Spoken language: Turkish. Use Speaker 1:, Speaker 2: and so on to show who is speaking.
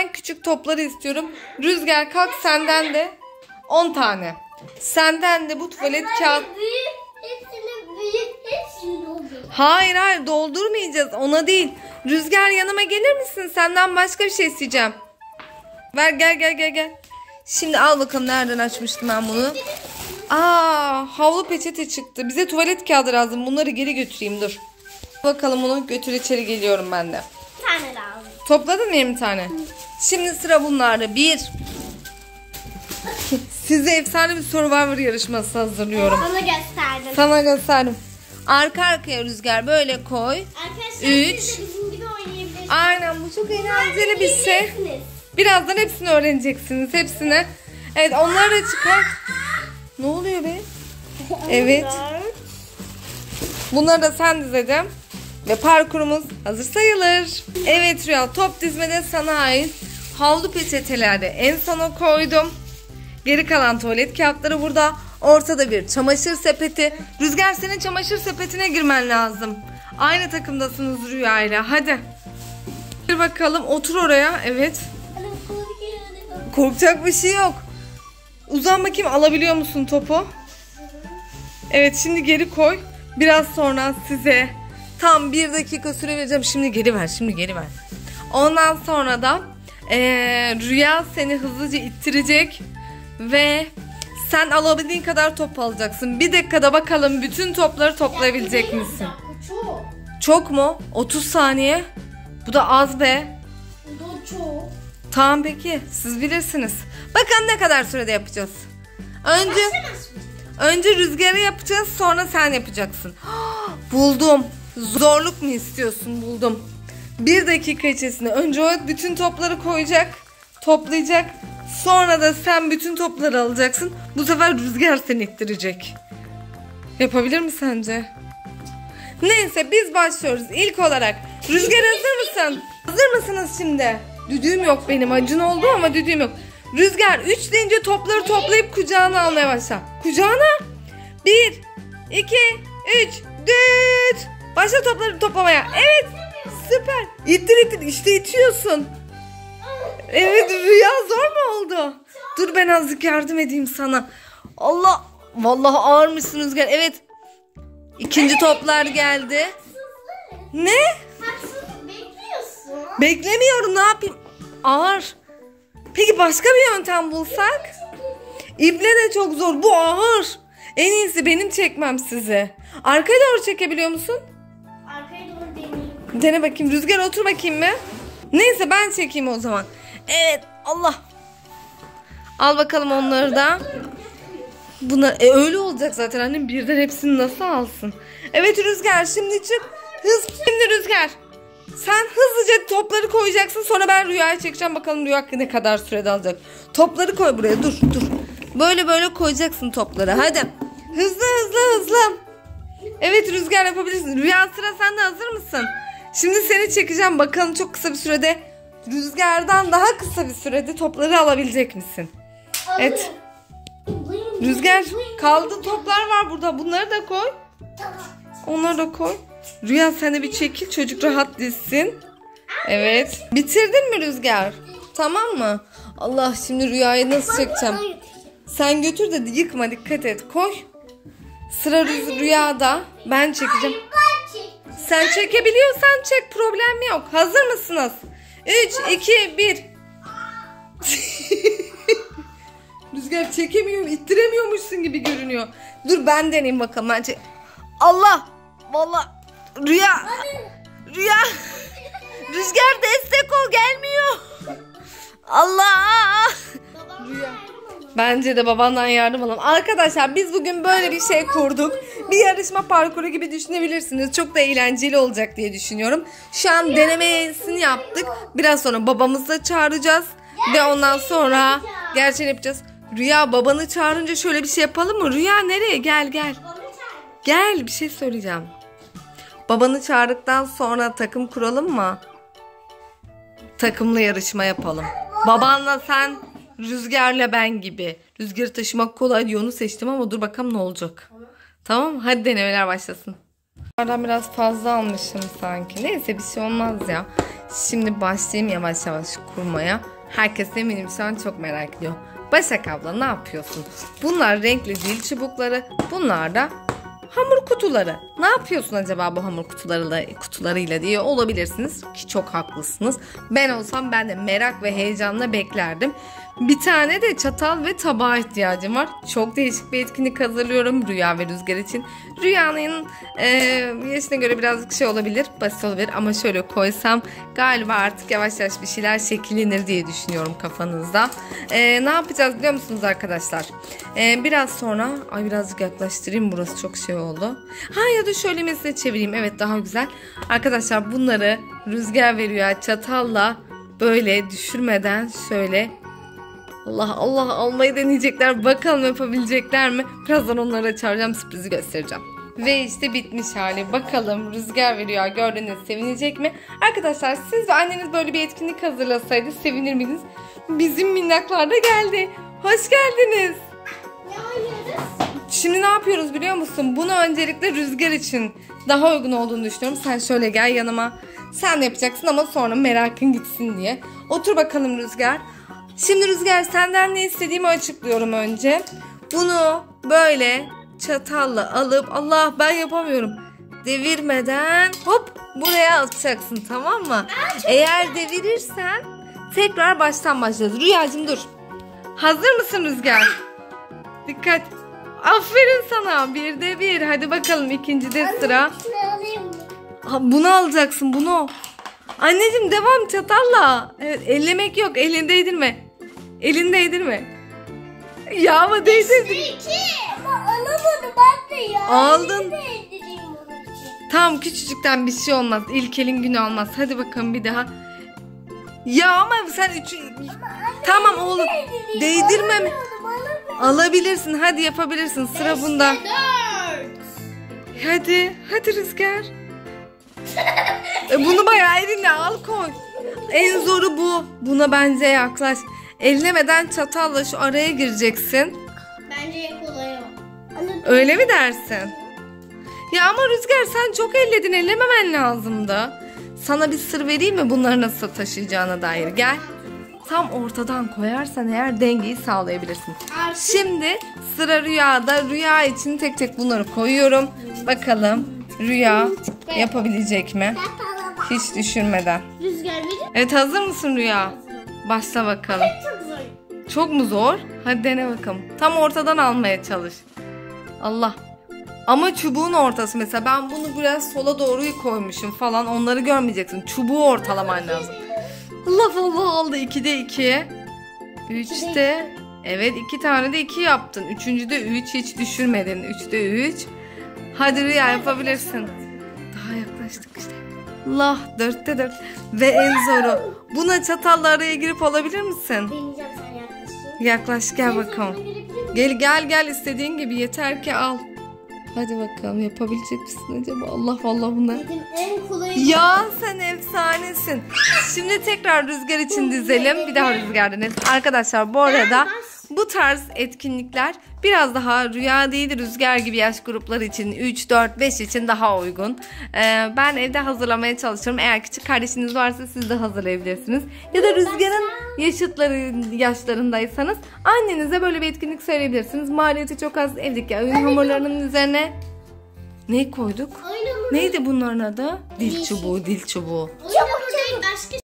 Speaker 1: ben küçük topları istiyorum. Rüzgar kalk, senden de 10 tane. Senden de bu tuvalet kağıt. Hayır doldurmayacağız, ona değil. Rüzgar yanıma gelir misin? Senden başka bir şey isteyeceğim. Ver, gel. Şimdi al bakalım, nereden açmıştım ben bunu. Havlu peçete çıktı. Bize tuvalet kağıdı lazım. Bunları geri götüreyim, dur. Bakalım bunu götür, içeri geliyorum ben de.
Speaker 2: Bir tane lazım.
Speaker 1: Topladın mı 20 tane? Şimdi sıra bunlarda. 1. Size efsane bir Survivor yarışması hazırlıyorum. Sana gösterdim. Arka arkaya Rüzgar böyle koy.
Speaker 2: Arkadaşlar
Speaker 1: 3.
Speaker 2: siz de bizim gibi oynayabilirsiniz.
Speaker 1: Aynen, bu çok eğlenceli bir şey. Birazdan hepsini öğreneceksiniz. Hepsini. Evet, onları da çıkar. Ne oluyor be? Evet. Bunları da sen dizeceğim. Ve parkurumuz hazır sayılır. Evet Rüya, top dizmede sana ait. Havlu peçetelerde en sona koydum. Geri kalan tuvalet kağıtları burada. Ortada bir çamaşır sepeti. Rüzgar, senin çamaşır sepetine girmen lazım. Aynı takımdasınız Rüya ile. Hadi. Bir bakalım, otur oraya. Evet. Korkacak bir şey yok. Uzan bakayım, alabiliyor musun topu? Evet, şimdi geri koy. Biraz sonra size tam 1 dakika süre vereceğim. Şimdi geri ver. Ondan sonra da Rüya seni hızlıca ittirecek. Ve sen alabildiğin kadar top alacaksın. 1 dakikada bakalım bütün topları toplayabilecek misin? Çok mu? 30 saniye. Bu da az be.
Speaker 2: Bu da çok.
Speaker 1: Tamam peki, siz bilirsiniz. Bakalım ne kadar sürede yapacağız. Önce Rüzgar'ı yapacağız, sonra sen yapacaksın. Buldum. Zorluk mu istiyorsun? Buldum. 1 dakika içerisinde önce o bütün topları koyacak, toplayacak. Sonra da sen bütün topları alacaksın. Bu sefer Rüzgar seni ittirecek. Yapabilir mi sence? Neyse, biz başlıyoruz. İlk olarak Rüzgar, hazır mısın? Hazır mısınız şimdi? Düdüğüm yok benim. Acın oldu ama düdüğüm yok. Rüzgar 3 deyince topları toplayıp kucağına almaya başla. Kucağına. 1, 2, 3, düt. Başla topları toplamaya. Evet. Süper. İttir. İşte itiyorsun. Evet Rüya, zor mu oldu? Dur, ben azıcık yardım edeyim sana. Allah. Vallahi ağırmışsın Rüzgar. Evet. İkinci toplar geldi. Ne?
Speaker 2: Haksızlık bekliyorsun.
Speaker 1: Beklemiyorum, ne yapayım? Ağır. Peki başka bir yöntem bulsak? İple de çok zor. Bu ağır. En iyisi benim çekmem sizi. Arkaya doğru çekebiliyor musun?
Speaker 2: Arkaya doğru deneyeyim.
Speaker 1: Dene bakayım. Rüzgar, otur bakayım mı? Neyse, ben çekeyim o zaman. Evet, Allah. Al bakalım onları da. Bunlar öyle olacak zaten annem, birden hepsini nasıl alsın? Evet Rüzgar, şimdi çık. Şimdi Rüzgar, sen hızlıca topları koyacaksın, sonra ben Rüya'ya çekeceğim, bakalım Rüya ne kadar sürede alacak. Topları koy buraya, dur. Böyle koyacaksın topları, hadi. Hızlı. Evet Rüzgar, yapabilirsin. Rüya, sıra sende, hazır mısın? Şimdi seni çekeceğim, bakalım çok kısa bir sürede, Rüzgar'dan daha kısa bir sürede topları alabilecek misin? Evet. Rüzgar, kaldı toplar var burada, bunları da koy. Onları da koy. Rüya, sen de bir çekil, çocuk rahat dizsin. Evet. Bitirdin mi Rüzgar? Tamam mı? Allah, şimdi Rüya'yı nasıl çekeceğim? Sen götür de yıkma, dikkat et. Koy. Sıra Rüya'da. Ben çekeceğim. Sen çekebiliyorsan çek, problem yok. Hazır mısınız? 3, 2, 1. Rüzgar, çekemiyorum, ittiremiyormuşsun gibi görünüyor. Dur, ben deneyeyim bakalım. Allah! Vallahi Rüya! Rüzgar, destek ol, gelmiyor. Allah! Rüya. Bence de babandan yardım alalım. Arkadaşlar, biz bugün böyle bir şey kurduk. Bir yarışma parkuru gibi düşünebilirsiniz. Çok da eğlenceli olacak diye düşünüyorum. Şu an denemesini yaptık. Biraz sonra babamızı da çağıracağız. Ve ondan sonra gerçeğini yapacağız. Rüya, babanı çağırınca şöyle bir şey yapalım mı? Rüya, nereye? Gel. Gel, bir şey söyleyeceğim. Babanı çağırdıktan sonra takım kuralım mı? Takımlı yarışma yapalım. Babanla sen, Rüzgar'la ben gibi. Rüzgar'ı taşımak kolay diye onu seçtim ama dur bakalım ne olacak. Tamam, hadi denemeler başlasın. Bunlardan biraz fazla almışım sanki. Neyse, bir şey olmaz ya. Şimdi başlayayım yavaş yavaş kurmaya. Herkes eminim şu an çok merak ediyor. Başak abla ne yapıyorsun? Bunlar renkli dil çubukları. Bunlar da hamur kutuları. Ne yapıyorsun acaba bu hamur kutularıyla diye olabilirsiniz ki çok haklısınız. Ben olsam ben de merak ve heyecanla beklerdim. Bir tane de çatal ve tabağa ihtiyacım var. Çok değişik bir etkinlik hazırlıyorum Rüya ve Rüzgar için. Rüyanın yaşına göre birazcık şey olabilir, basit olabilir ama şöyle koysam galiba artık yavaş yavaş bir şeyler şekillenir diye düşünüyorum kafanızda. Ne yapacağız biliyor musunuz arkadaşlar? Biraz sonra, birazcık yaklaştırayım, burası çok şey oldu. Ya da şöyle mesela çevireyim, evet daha güzel. Arkadaşlar bunları Rüzgar ve Rüya çatalla böyle düşürmeden şöyle Allah Allah almayı deneyecekler. Bakalım yapabilecekler mi? Birazdan onlara çağıracağım, sürprizi göstereceğim. Ve işte bitmiş hali. Bakalım Rüzgar ve Rüya gördüğünüz sevinecek mi? Arkadaşlar siz ve anneniz böyle bir etkinlik hazırlasaydı sevinir miydiniz? Bizim minnaklar da geldi. Hoş geldiniz.
Speaker 2: Ne oynuyoruz?
Speaker 1: Şimdi ne yapıyoruz biliyor musun? Bunu öncelikle Rüzgar için daha uygun olduğunu düşünüyorum. Sen şöyle gel yanıma. Sen de yapacaksın ama sonra merakın gitsin diye. Otur bakalım Rüzgar. Şimdi Rüzgar senden ne istediğimi açıklıyorum önce. Bunu böyle çatalla alıp Allah ben yapamıyorum. Devirmeden hop buraya atacaksın, tamam mı? Eğer devirirsen tekrar baştan başlayacağız. Rüyacığım dur. Hazır mısın Rüzgar? Dikkat. Aferin sana. Birde bir. Hadi bakalım ikincide sıra.
Speaker 2: Şunu alayım mı?
Speaker 1: Bunu alacaksın bunu. Anneciğim devam çatalla. Evet, ellemek yok. Elini değdirme. Elini değdirme. Ya ama değdirdin.
Speaker 2: İki. Ama alamadım ben de ya.
Speaker 1: Aldın.
Speaker 2: Elimi değdireyim onun için.
Speaker 1: Tamam küçücükten bir şey olmaz. İlk elin günü olmaz. Hadi bakalım bir daha. Ya ama sen Tamam oğlum. Değdirmem. Alabilirsin. Hadi yapabilirsin. Sıra bunda.
Speaker 2: 4.
Speaker 1: Hadi Rüzgar. Bunu bayağı elinle al koy. En zoru bu. Buna bence yaklaş. Ellemeden çatalla şu araya gireceksin.
Speaker 2: Bence en kolayı o.
Speaker 1: Öyle mi dersin? Ya ama Rüzgar sen çok elledin. Ellememen lazımdı. Sana bir sır vereyim mi bunları nasıl taşıyacağına dair? Gel. Tam ortadan koyarsan eğer dengeyi sağlayabilirsin. Şimdi sıra Rüya'da. Rüya için tek tek bunları koyuyorum. Bakalım Rüya yapabilecek mi? Hiç düşürmeden.
Speaker 2: Rüzgar verir.
Speaker 1: Evet, hazır mısın Rüya? Başla bakalım.
Speaker 2: Çok zor.
Speaker 1: Çok mu zor? Hadi dene bakalım. Tam ortadan almaya çalış. Allah. Ama çubuğun ortası mesela. Ben bunu biraz sola doğru koymuşum falan. Onları görmeyeceksin. Çubuğu ortalaman lazım. Allah oldu. 2'de 2. 3'te. Evet 2 tane de 2 yaptın. 3'üncüde 3 hiç düşürmedin. 3'te 3. Hadi Rüya yapabilirsin. Daha yaklaştık işte. Allah 4'te 4. Ve en zoru. Buna çatalla araya girip alabilir misin?
Speaker 2: Deneyeceğim, sen yaklaşın.
Speaker 1: Yaklaş gel bakalım. Gel istediğin gibi yeter ki al. Hadi bakalım yapabilecek misin acaba? Allah bunlar.
Speaker 2: Dedim en kolayı.
Speaker 1: Ya sen efsanesin. Şimdi tekrar Rüzgar için dizelim. Bir daha Rüzgar denelim. Arkadaşlar bu arada bu tarz etkinlikler biraz daha Rüya değil Rüzgar gibi yaş grupları için 3, 4, 5 için daha uygun. Ben evde hazırlamaya çalışıyorum. Eğer küçük kardeşiniz varsa siz de hazırlayabilirsiniz. Ya da Rüzgar'ın yaşlarındaysanız annenize böyle bir etkinlik söyleyebilirsiniz. Maliyeti çok az. Evdeki oyun hamurlarının üzerine ne koyduk? Neydi bunların adı? Dil çubuğu.
Speaker 2: Oyun hamuru değil, başka